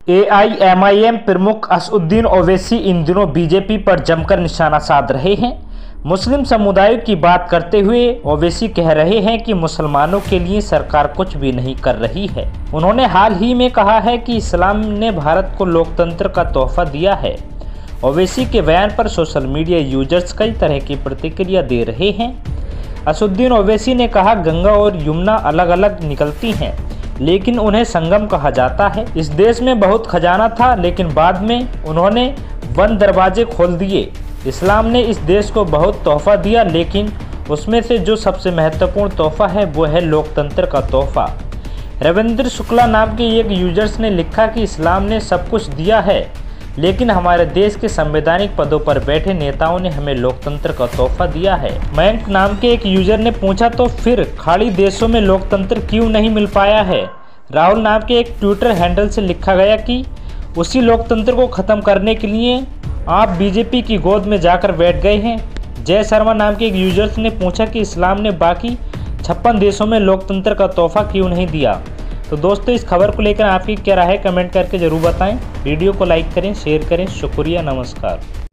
AIMIM प्रमुख असदुद्दीन ओवैसी इन दिनों BJP पर जमकर निशाना साध रहे हैं। मुस्लिम समुदाय की बात करते हुए ओवैसी कह रहे हैं कि मुसलमानों के लिए सरकार कुछ भी नहीं कर रही है। उन्होंने हाल ही में कहा है कि इस्लाम ने भारत को लोकतंत्र का तोहफा दिया है। ओवैसी के बयान पर सोशल मीडिया यूजर्स कई तरह की प्रतिक्रिया दे रहे हैं। असदुद्दीन ओवैसी ने कहा, गंगा और यमुना अलग अलग निकलती हैं, लेकिन उन्हें संगम कहा जाता है। इस देश में बहुत खजाना था, लेकिन बाद में उन्होंने बंद दरवाजे खोल दिए। इस्लाम ने इस देश को बहुत तोहफा दिया, लेकिन उसमें से जो सबसे महत्वपूर्ण तोहफा है वो है लोकतंत्र का तोहफा। रविंद्र शुक्ला नाम के एक यूजर्स ने लिखा कि इस्लाम ने सब कुछ दिया है, लेकिन हमारे देश के संवैधानिक पदों पर बैठे नेताओं ने हमें लोकतंत्र का तोहफा दिया है। मयंक नाम के एक यूजर ने पूछा, तो फिर खाड़ी देशों में लोकतंत्र क्यों नहीं मिल पाया है। राहुल नाम के एक ट्विटर हैंडल से लिखा गया कि उसी लोकतंत्र को ख़त्म करने के लिए आप बीजेपी की गोद में जाकर बैठ गए हैं। जय शर्मा नाम के एक यूजर्स ने पूछा कि इस्लाम ने बाकी 56 देशों में लोकतंत्र का तोहफा क्यों नहीं दिया। तो दोस्तों, इस खबर को लेकर आपकी क्या राय है, कमेंट करके ज़रूर बताएं। वीडियो को लाइक करें, शेयर करें। शुक्रिया, नमस्कार।